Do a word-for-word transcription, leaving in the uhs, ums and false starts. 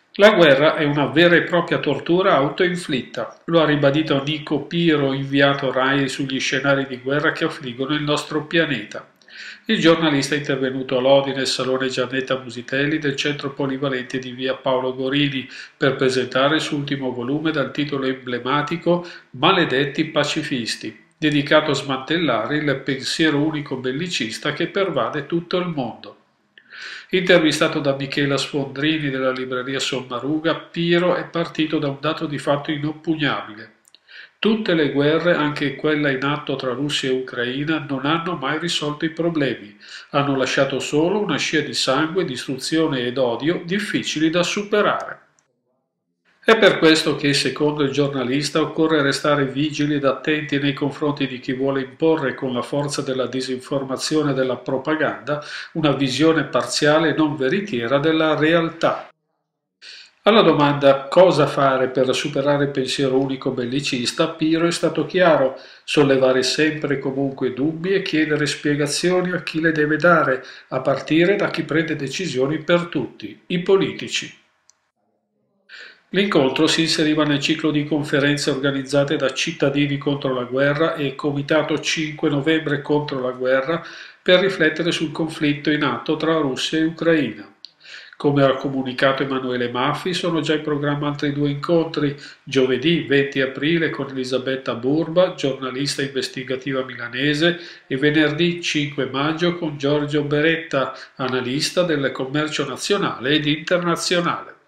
La guerra è una vera e propria tortura autoinflitta, lo ha ribadito Nico Piro, inviato Rai sugli scenari di guerra che affliggono il nostro pianeta. Il giornalista è intervenuto a Lodi nel salone Giannetta Musitelli del centro polivalente di via Paolo Gorini per presentare il suo ultimo volume dal titolo emblematico Maledetti pacifisti, dedicato a smantellare il pensiero unico bellicista che pervade tutto il mondo. Intervistato da Michela Sfondrini della libreria Sommaruga, Piero è partito da un dato di fatto inoppugnabile. Tutte le guerre, anche quella in atto tra Russia e Ucraina, non hanno mai risolto i problemi, hanno lasciato solo una scia di sangue, distruzione ed odio difficili da superare. È per questo che, secondo il giornalista, occorre restare vigili ed attenti nei confronti di chi vuole imporre con la forza della disinformazione e della propaganda una visione parziale e non veritiera della realtà. Alla domanda cosa fare per superare il pensiero unico bellicista, Piro è stato chiaro: sollevare sempre e comunque dubbi e chiedere spiegazioni a chi le deve dare, a partire da chi prende decisioni per tutti, i politici. L'incontro si inseriva nel ciclo di conferenze organizzate da Cittadini contro la guerra e Comitato cinque novembre contro la guerra per riflettere sul conflitto in atto tra Russia e Ucraina. Come ha comunicato Emanuele Maffi, sono già in programma altri due incontri: giovedì venti aprile con Elisabetta Burba, giornalista investigativa milanese, e venerdì cinque maggio con Giorgio Beretta, analista del commercio nazionale ed internazionale.